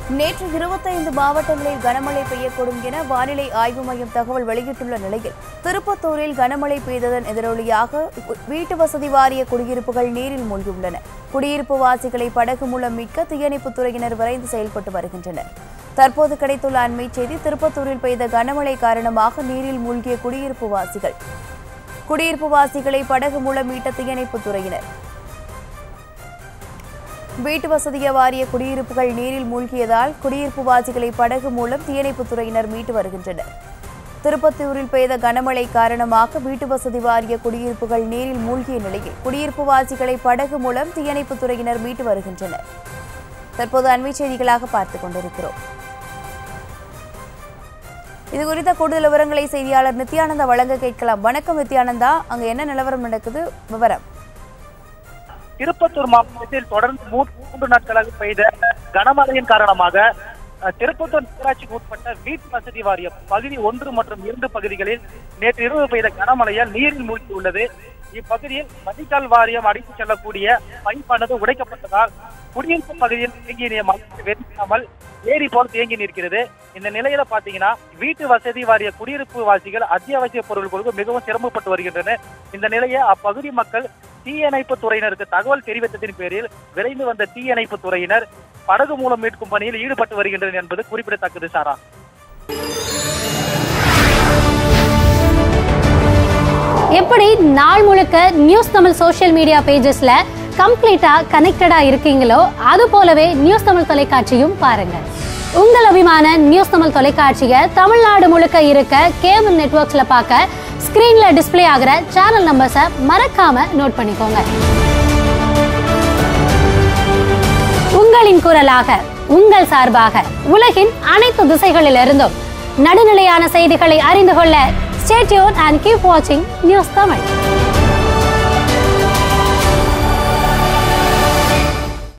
நேற்று 25 மாவட்டங்களில் கனமழை பெய்யக்கூடும் என வானிலை ஆய்வு மையம் தகவல் வெளியிட்டுள்ள நிலையில் திருப்பத்தூரில் கனமழை பெய்ததன் எதிரொலியாக வீட்டு வசதி வாரிய குடியிருப்புகள் நீரில் மூழ்கியுள்ளன. குடியிருப்பு வாசிகளை படகு மூலம் மீட்க தீயணைப்புத் துறையினர் விரைந்து செயல்பட்டு வருகின்றனர். தற்போது கிடைத்துள்ள அண்மை செய்தி, திருப்பத்தூரில் பெய்த கனமழை காரணமாக நீரில் மூழ்கிய குடியிருப்பு வாசிகளை படகு மூலம் மீட்ட தீயணைப்புத் துறையினர். வீட்டு வசதி வாரிய குடியிருப்புகள் நீரில் மூழ்கியதால் குடியிருப்பு வாசிகளை படகு மூலம் தீயணைப்புத் துறையினர் மீட்டு வருகின்றனர். திருப்பத்தூரில் பெய்த கனமழை காரணமாக வீட்டு வசதி வாரிய குடியிருப்புகள் நீரில் மூழ்கிய நிலையில் குடியிருப்பு வாசிகளை படகு மூலம் தீயணைப்புத் துறையினர் மீட்டு வருகின்றனர். தற்போது அண்மை செய்திகளாக பார்த்துக் கொண்டிருக்கிறோம். இதுகுறித்த கூடுதல் விவரங்களை செய்தியாளர் நித்யானந்தா வழங்க கேட்கலாம். வணக்கம் நித்யானந்தா, அங்கு என்ன நிலவரம் நடக்குது, விவரம்? திருப்பத்தூர் மாவட்டத்தில் தொடர்ந்து 3 நாட்களாக பெய்த கனமழையின் காரணமாக திருப்பத்தூர் நகராட்சிக்கு உட்பட்ட வீட்டு வசதி வாரியம் பகுதி 1 மற்றும் 2 பகுதிகளில் நேற்று இரவு பெய்த கனமழையால் நீரில் மூழ்கியுள்ளது. இப்பகுதியில் வடிகால் வாரியம் அடித்துச் செல்லக்கூடிய பைப்பானது உடைக்கப்பட்டதால் குடியிருப்பு பகுதியில் தேங்கிய மழை வெறிக்காமல் ஏரி போல் தேங்கி நிற்கிறது. இந்த நிலையில பாத்தீங்கன்னா வீட்டு வசதி வாரிய குடியிருப்பு வாசிகள் அத்தியாவசிய பொருட்களுக்கு மிகவும் சிரமப்பட்டு வருகின்றனர். இந்த நிலையை அப்பகுதி மக்கள் தீயணைப்பு துறையினருக்கு தகவல் தெரிவித்ததின் பேரில் விரைந்து வந்த தீயணைப்பு துறையினர் படகு மூலம் மீட்கும் பணியில் ஈடுபட்டு வருகின்றனர் என்பது குறிப்பிடத்தக்கது. சாரா, எப்படி நாள் முழுக்க நியூஸ் தமிழ் சோஷியல் மீடியா பேஜஸ்ல கம்ப்ளீட்டா கனெக்டடா இருக்கீங்களோ அது போலவே நியூஸ் தமிழ் தொலைக்காட்சியும் பாருங்க. உங்கள் அபிமான நியூஸ் தமிழ் தொலைக்காட்சியை தமிழ்நாடு முழுக்க இருக்க கேபிள் நெட்வொர்க்ஸ்ல பார்க்க ஸ்கிரீன்ல டிஸ்பிளே ஆகிற சேனல் நம்பர்ஸை மறக்காம நோட் பண்ணிக்கோங்க. உங்களின் குரலாக, உங்கள் சார்பாக உலகின் அனைத்து திசைகளிலிருந்தும் நடுநிலையான செய்திகளை அறிந்து கொள்ள ஸ்டே டியூன் அண்ட் கீப் வாட்சிங் நியூஸ் தமிழ்.